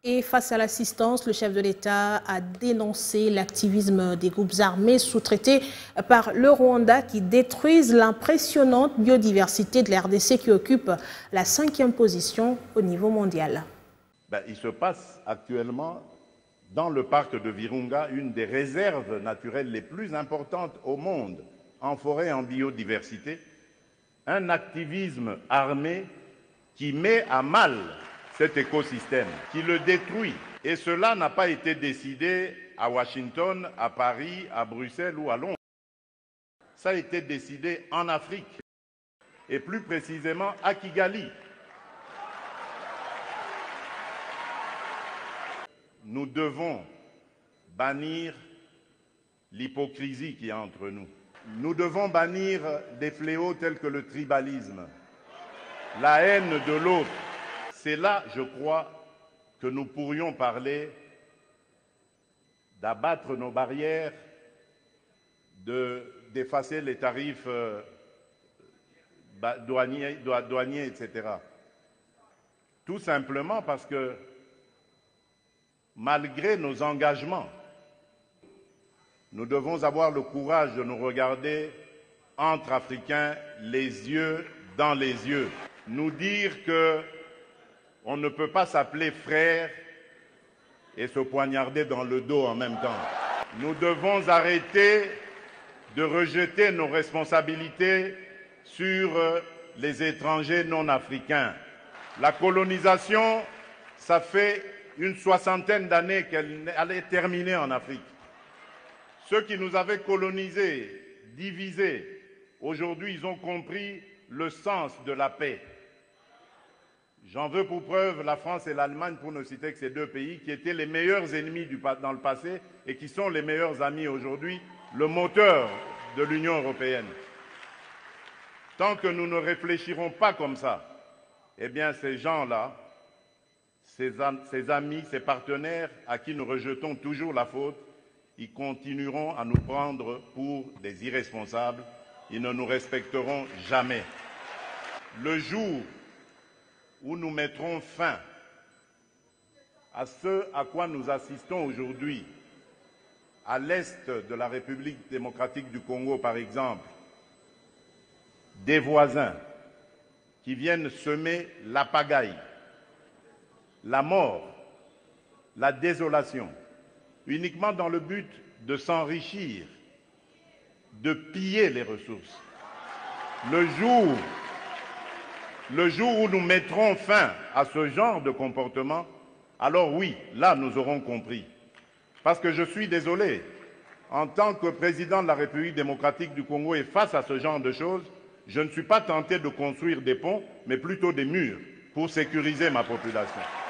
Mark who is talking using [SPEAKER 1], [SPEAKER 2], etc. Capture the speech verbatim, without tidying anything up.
[SPEAKER 1] Et face à l'assistance, le chef de l'État a dénoncé l'activisme des groupes armés sous-traités par le Rwanda qui détruisent l'impressionnante biodiversité de l'R D C qui occupe la cinquième position au niveau mondial.
[SPEAKER 2] Ben, il se passe actuellement dans le parc de Virunga une des réserves naturelles les plus importantes au monde en forêt et en biodiversité, un activisme armé qui met à mal cet écosystème, qui le détruit. Et cela n'a pas été décidé à Washington, à Paris, à Bruxelles ou à Londres. Ça a été décidé en Afrique, et plus précisément à Kigali. Nous devons bannir l'hypocrisie qui est entre nous. Nous devons bannir des fléaux tels que le tribalisme, la haine de l'autre. C'est là, je crois, que nous pourrions parler d'abattre nos barrières, d'effacer les tarifs euh, douaniers, douaniers, et cetera. Tout simplement parce que, malgré nos engagements, nous devons avoir le courage de nous regarder entre Africains, les yeux dans les yeux. Nous dire que on ne peut pas s'appeler frère et se poignarder dans le dos en même temps. Nous devons arrêter de rejeter nos responsabilités sur les étrangers non africains. La colonisation, ça fait une soixantaine d'années qu'elle allait terminer en Afrique. Ceux qui nous avaient colonisés, divisés, aujourd'hui ils ont compris le sens de la paix. J'en veux pour preuve la France et l'Allemagne, pour ne citer que ces deux pays, qui étaient les meilleurs ennemis du, dans le passé et qui sont les meilleurs amis aujourd'hui, le moteur de l'Union européenne. Tant que nous ne réfléchirons pas comme ça, eh bien ces gens-là, ces, ces amis, ces partenaires à qui nous rejetons toujours la faute, ils continueront à nous prendre pour des irresponsables, ils ne nous respecteront jamais. Le jour où nous mettrons fin à ce à quoi nous assistons aujourd'hui, à l'est de la République démocratique du Congo par exemple, des voisins qui viennent semer la pagaille, la mort, la désolation, uniquement dans le but de s'enrichir, de piller les ressources. Le jour Le jour où nous mettrons fin à ce genre de comportement, alors oui, là nous aurons compris. Parce que je suis désolé, en tant que président de la République démocratique du Congo et face à ce genre de choses, je ne suis pas tenté de construire des ponts, mais plutôt des murs pour sécuriser ma population.